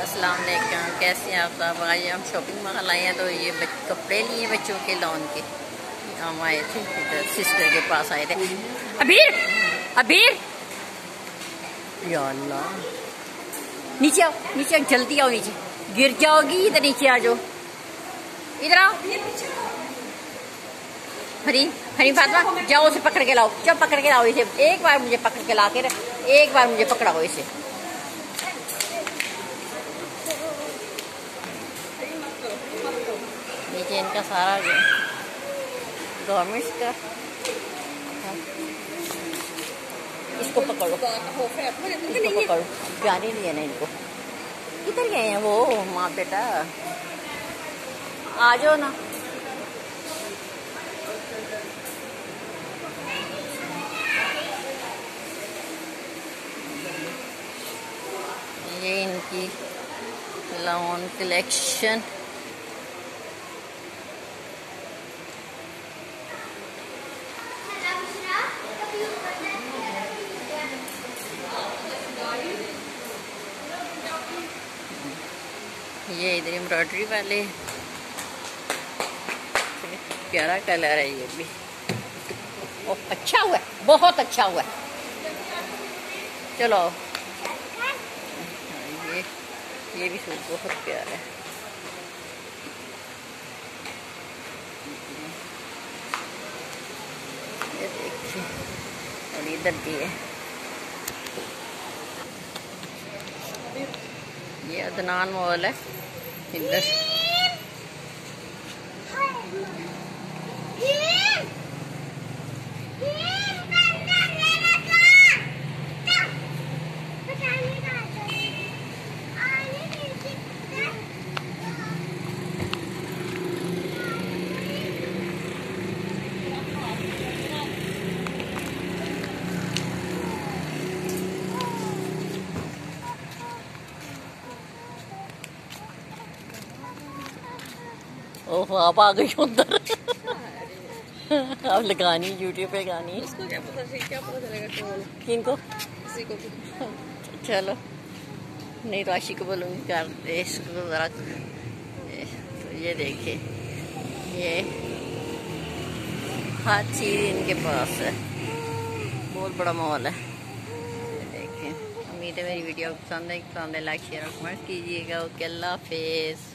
अस्सलाम वालेकुम, कैसे हैं आप सब। आज हम शॉपिंग मॉल आए हैं तो ये कपड़े लिए बच्चों के लॉन के। हम आए थे इधर सिस्टर के पास आए थे। अबीर अबीर या अल्लाह, नीचे आओ, नीचे आओ, जल्दी आओ, नीचे गिर जाओगी। इधर नीचे आ जाओ, इधर आओ। हरी हरी फातिमा, जाओ उसे पकड़ के लाओ, जब पकड़ के लाओ इसे। एक बार मुझे पकड़ के ला के, एक बार मुझे पकड़ाओ इसे। नीचे इनका सारा गवर्नमेंट का। इसको पकड़ो, इसको पकड़ो, जाने नहीं है ना इनको। किधर गए हैं वो माँ बेटा, आ जाओ ना। ये इनकी लॉन कलेक्शन। ये इधर एम्ब्रॉयडरी वाले, प्यारा कलर है ये भी। ओह अच्छा हुआ है, बहुत अच्छा हुआ है। चलो ये भी सूट बहुत प्यारा है। ये देखिए, और इधर भी है। ये अदनान मॉल है इधर। ओह आप आ गई उधर। अब लगानी यूट्यूब पे गानी। उसको क्या पता चलेगा किनको, किसी को भी। चलो नहीं, राशि को बोलूँगी कर दे इसको जरा। तो ये देखिए, ये हर चीज़ इनके पास है, बहुत बड़ा मॉल है। देखिए, उम्मीद है मेरी वीडियो पसंद है, लाइक शेयर और कमेंट कीजिएगा। ओके, अल्लाह हाफिज़।